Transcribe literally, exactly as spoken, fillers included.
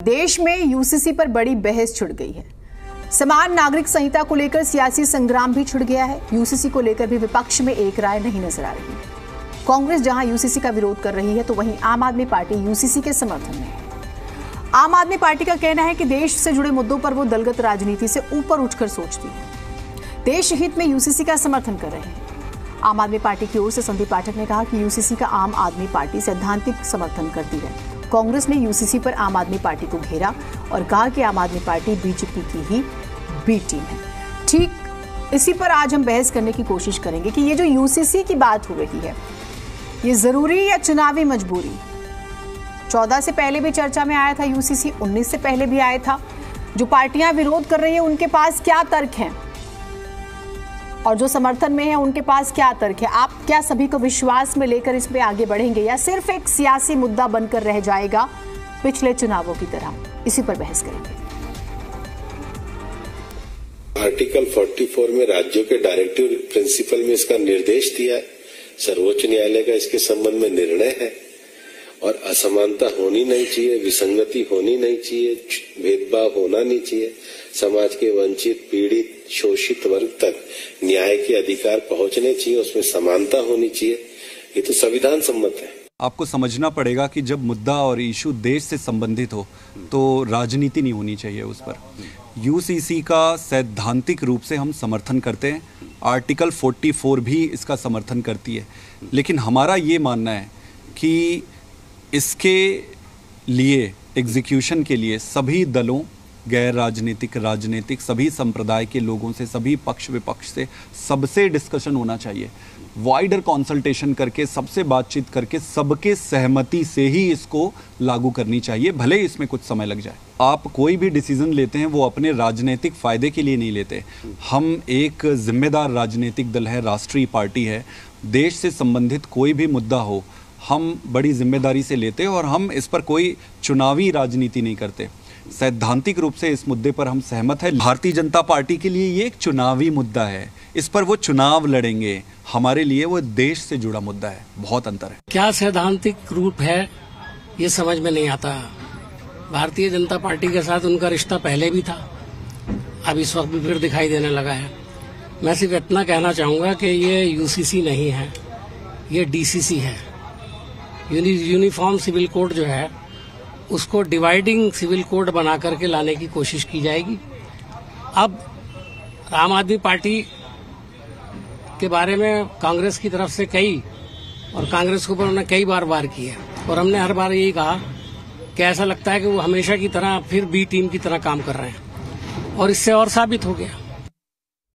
देश में यूसीसी पर बड़ी बहस छिड़ गई है। समान नागरिक संहिता को लेकर सियासी संग्राम भी छिड़ गया है। यूसीसी को लेकर भी विपक्ष में एक राय नहीं नजर आ रही। कांग्रेस जहां यूसीसी का विरोध कर रही है तो वहीं आम आदमी पार्टी यूसीसी के समर्थन में है। आम आदमी पार्टी का कहना है कि देश से जुड़े मुद्दों पर वो दलगत राजनीति से ऊपर उठकर सोचती है, देश हित में यूसीसी का समर्थन कर रहे हैं। आम आदमी पार्टी की ओर से संदीप पाठक ने कहा कि यूसीसी का आम आदमी पार्टी सैद्धांतिक समर्थन करती है। कांग्रेस ने यूसीसी पर आम आदमी पार्टी को घेरा और कहा कि आम आदमी पार्टी बीजेपी की ही बी टीम है। ठीक इसी पर आज हम बहस करने की कोशिश करेंगे कि ये जो यूसीसी की बात हो रही है, ये जरूरी या चुनावी मजबूरी। चौदह से पहले भी चर्चा में आया था यूसीसी, उन्नीस से पहले भी आया था। जो पार्टियां विरोध कर रही हैं उनके पास क्या तर्क हैं और जो समर्थन में है उनके पास क्या तर्क है? आप क्या सभी को विश्वास में लेकर इसमें आगे बढ़ेंगे या सिर्फ एक सियासी मुद्दा बनकर रह जाएगा पिछले चुनावों की तरह? इसी पर बहस करेंगे। आर्टिकल चौवालीस में राज्यों के डायरेक्टिव प्रिंसिपल में इसका निर्देश दिया है। सर्वोच्च न्यायालय का इसके संबंध में निर्णय है और असमानता होनी नहीं चाहिए, विसंगति होनी नहीं चाहिए, भेदभाव होना नहीं चाहिए। समाज के वंचित, पीड़ित, शोषित वर्ग तक न्याय के अधिकार पहुंचने चाहिए, उसमें समानता होनी चाहिए। ये तो संविधान सम्मत है। आपको समझना पड़ेगा कि जब मुद्दा और इशू देश से संबंधित हो तो राजनीति नहीं होनी चाहिए उस पर। यूसीसी का सैद्धांतिक रूप से हम समर्थन करते हैं, आर्टिकल चौवालीस भी इसका समर्थन करती है, लेकिन हमारा ये मानना है कि इसके लिए एग्जीक्यूशन के लिए सभी दलों, गैर राजनीतिक, राजनीतिक, सभी संप्रदाय के लोगों से, सभी पक्ष विपक्ष से, सबसे डिस्कशन होना चाहिए। वाइडर कंसल्टेशन करके, सबसे बातचीत करके, सबके सहमति से ही इसको लागू करनी चाहिए, भले ही इसमें कुछ समय लग जाए। आप कोई भी डिसीजन लेते हैं वो अपने राजनीतिक फायदे के लिए नहीं लेते। हम एक जिम्मेदार राजनीतिक दल है, राष्ट्रीय पार्टी है। देश से संबंधित कोई भी मुद्दा हो हम बड़ी जिम्मेदारी से लेते हैं और हम इस पर कोई चुनावी राजनीति नहीं करते। सैद्धांतिक रूप से इस मुद्दे पर हम सहमत हैं। भारतीय जनता पार्टी के लिए ये एक चुनावी मुद्दा है, इस पर वो चुनाव लड़ेंगे। हमारे लिए वो देश से जुड़ा मुद्दा है, बहुत अंतर है। क्या सैद्धांतिक रूप है ये समझ में नहीं आता। भारतीय जनता पार्टी के साथ उनका रिश्ता पहले भी था, अब इस वक्त भी फिर दिखाई देने लगा है। मैं सिर्फ इतना कहना चाहूंगा कि ये यूसीसी नहीं है, ये डीसीसी है। यूनि, यूनिफॉर्म सिविल कोड जो है उसको डिवाइडिंग सिविल कोड बना करके लाने की कोशिश की जाएगी। अब आम आदमी पार्टी के बारे में कांग्रेस की तरफ से कई और कांग्रेस के ऊपर उन्होंने कई बार वार किया और हमने हर बार यही कहा कि ऐसा लगता है कि वो हमेशा की तरह फिर बी टीम की तरह काम कर रहे हैं और इससे और साबित हो गया।